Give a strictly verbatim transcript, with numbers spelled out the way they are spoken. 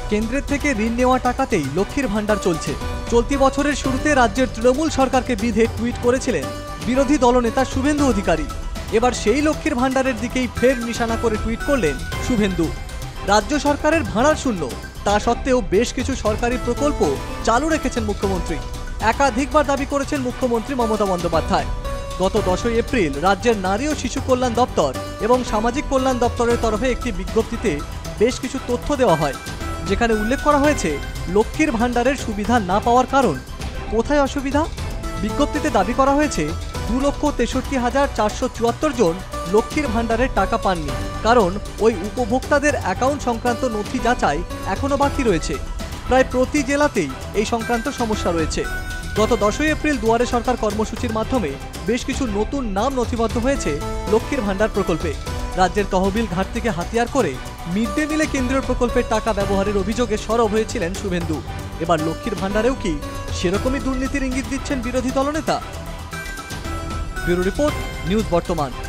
কেন্দ্রের থেকে ঋণ নেওয়া টাকাতেই লক্ষ্মীর ভান্ডার চলছে। চলতি বছরের শুরুতে রাজ্যের তৃণমূল সরকারকে বিধে টুইট করেছিলেন বিরোধী দলনেতা শুভেন্দু অধিকারী। এবার সেই লক্ষ্মীর ভান্ডারের দিকেই ফের নিশানা করে টুইট করলেন শুভেন্দু। রাজ্য সরকারের ভাড়ার শূন্য, তা সত্ত্বেও বেশ কিছু সরকারি প্রকল্প চালু রেখেছেন মুখ্যমন্ত্রী। একাধিকবার দাবি করেছেন মুখ্যমন্ত্রী মমতা বন্দ্যোপাধ্যায়। গত দশই এপ্রিল রাজ্যের নারী ও শিশু কল্যাণ দপ্তর এবং সামাজিক কল্যাণ দপ্তরের তরফে একটি বিজ্ঞপ্তিতে বেশ কিছু তথ্য দেওয়া হয়, যেখানে উল্লেখ করা হয়েছে লক্ষ্মীর ভান্ডারের সুবিধা না পাওয়ার কারণ। কোথায় অসুবিধা? বিজ্ঞপ্তিতে দাবি করা হয়েছে দু লক্ষ তেষট্টি হাজার চারশো চুয়াত্তর জন লক্ষ্মীর ভান্ডারের টাকা পাননি, কারণ ওই উপভোক্তাদের অ্যাকাউন্ট সংক্রান্ত নথি যাচাই এখনও বাকি রয়েছে। প্রায় প্রতি জেলাতেই এই সংক্রান্ত সমস্যা রয়েছে। গত দশই এপ্রিল দুয়ারে সরকার কর্মসূচির মাধ্যমে বেশ কিছু নতুন নাম নথিবদ্ধ হয়েছে লক্ষ্মীর ভান্ডার প্রকল্পে। রাজ্যের তহবিল ঘাটতিকে হাতিয়ার করে মিড ডে মিলে কেন্দ্রীয় প্রকল্পের টাকা ব্যবহারের অভিযোগে সরব হয়েছিলেন শুভেন্দু। এবার লক্ষ্মীর ভান্ডারেও কি সেরকমই দুর্নীতির ইঙ্গিত দিচ্ছেন বিরোধী দলনেতা? ব্যুরো রিপোর্ট, নিউজ বর্তমান।